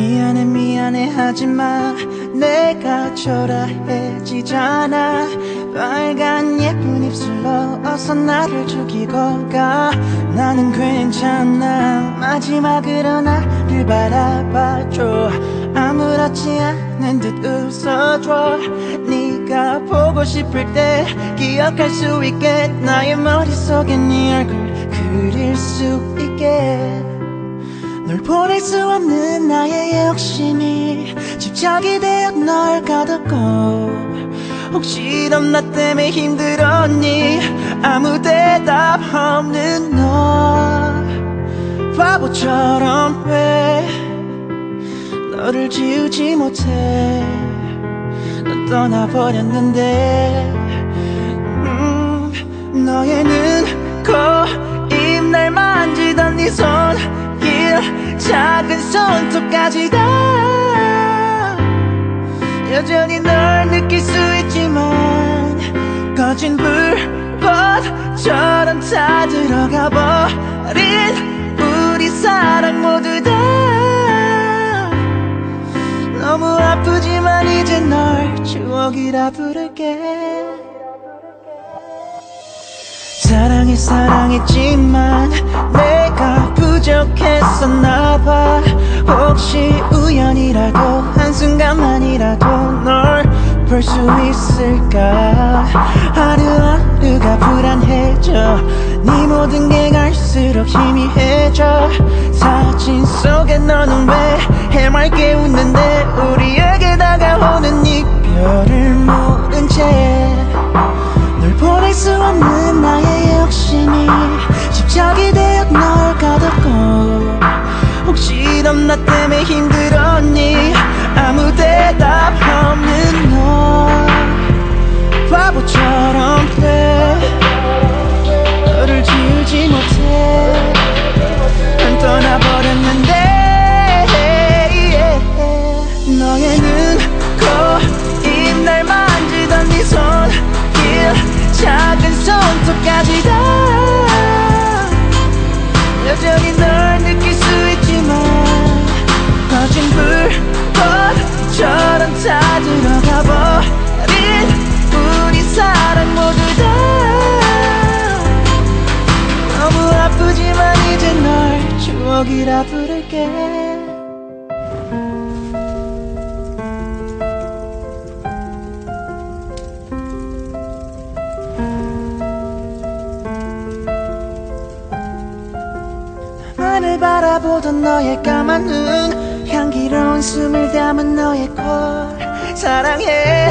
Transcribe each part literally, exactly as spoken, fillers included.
미안해 미안해 하지마 내가 초라해지잖아. 빨간 예쁜 입술로 어서 나를 죽이고 가. 나는 괜찮아 마지막으로 나를 바라봐줘. 아무렇지 않은 듯 웃어줘. 네가 보고 싶을 때 기억할 수 있게 나의 머릿속에 네 얼굴 그릴 수 있게. 널 보낼 수 없는 나의 욕심이 집착이 되어 널 가뒀고. 혹시 넌 나 때문에 힘들었니? 아무 대답 없는 너 바보처럼 왜 너를 지우지 못해. 넌 떠나버렸는데 음, 너의 눈, 코, 입 날 만지던 네 손길 작은 손톱까지 다 여전히 널 느낄 수 있지만 거진 불꽃처럼 다 들어가 버린 우리 사랑 모두 다 너무 아프지만 이제 널 추억이라 부를게. 사랑해 사랑했지만 내가 부족했었나봐. 혹시 우연이라도 한순간만이라도 널 볼 수 있을까. 하루하루가 불안해져. 네 모든 게 갈수록 희미해져. 사진 속에 너는 왜 해맑게 웃는데 우리에게 다가오는 이별을 모른 채 널 보낼 수 없는 나의 욕심이 집착이 되어 널 가뒀고. 혹시 넌 나 때문에 힘들었니? 아무 대답 없는 너 바보처럼 왜 너를 지우지 못해. 난 떠나버렸는데 너의 눈, 코, 입 날 만지던 네 손길 작은 손톱까지 다 여전히 널 느낄 수 있지만 거진 불꽃처럼 다 들어가 버린 우리 사랑 모두 다 너무 아프지만 이제 널 추억이라 부를게. 나를 바라보던 너의 까만 눈 향기로운 숨을 담은 너의 콜 사랑해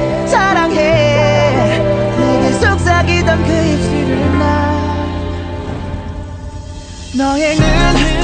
사랑해. 내게 속삭이던 그 입술을 나 너의 눈